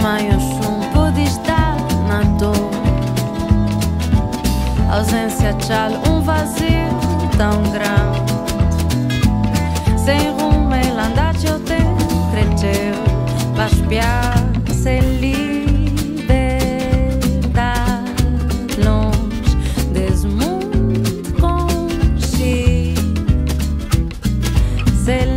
Tamanho chumbo de estar na dor. Ausência tchal, vazio tão grande. Sem rumo, ele anda de eu ter, cresceu, vai espiar, sem liberdade, longe desse mundo consciente. Sem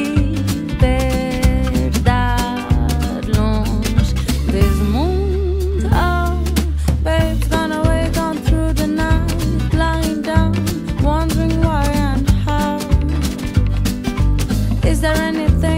liberdade, longe desse mundo. Oh, babe's gone away, gone through the night, lying down, wondering why and how. Is there anything